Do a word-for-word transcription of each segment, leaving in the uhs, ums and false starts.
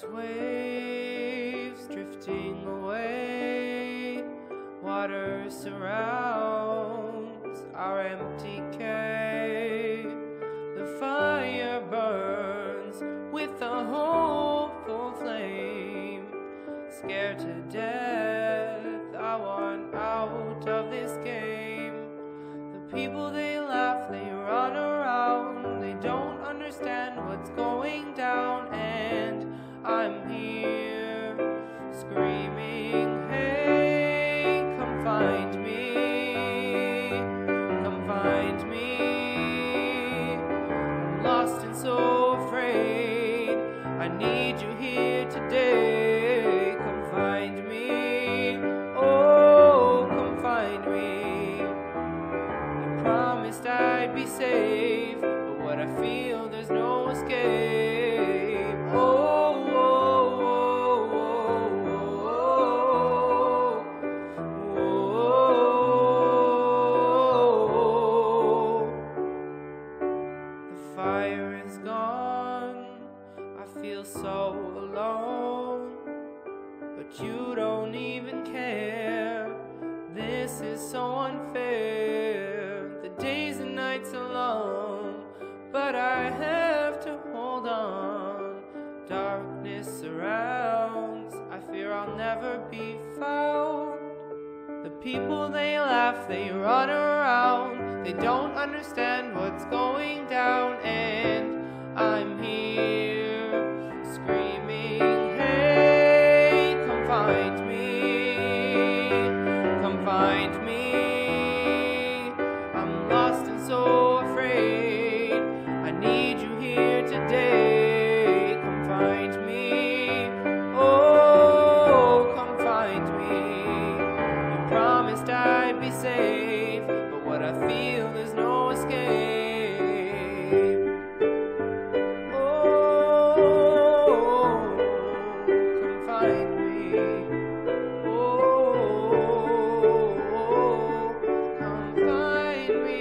Endless waves drifting away, water surrounds our empty cave. The fire burns with a hopeful flame. Scared to death, I want out of this game. The people, they laugh, they run around, they don't understand what's going down, and I'm here screaming, hey, come find me, come find me. I'm lost and so afraid, I need you here today. Come find me, oh, come find me. You promised I'd be safe, but what I feel, there's no escape. Oh, oh, oh, oh, oh, oh. The fire is gone, I feel so alone, but you don't even care. This is so unfair. The days and nights are long, but I have to hold on. Darkness surrounds, I fear I'll never be found. The people, they laugh, they run around, they don't understand what's going down, and I'm here screaming, hey, come find me, come find me. I'm lost and so afraid, I need you here today. Come find me, oh, come find me. You promised I'd be safe, but what I feel, there's no escape. Oh, come find me, oh, come find me.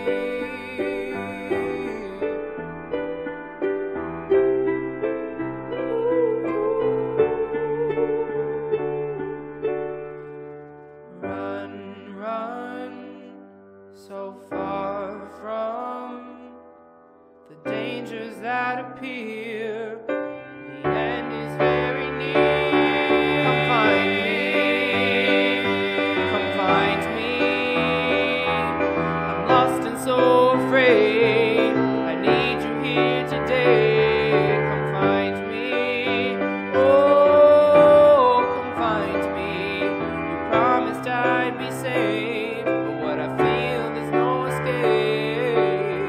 Run, run, so far from the dangers that appear. The end is very near. Come find me, come find me. I'm lost and so afraid, I need you here today. Come find me, oh, come find me. You promised I'd be safe, but what I feel, there's no escape.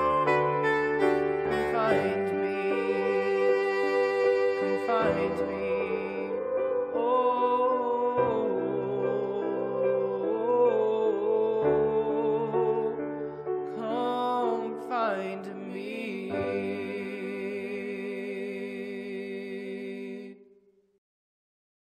Come find me, come find me.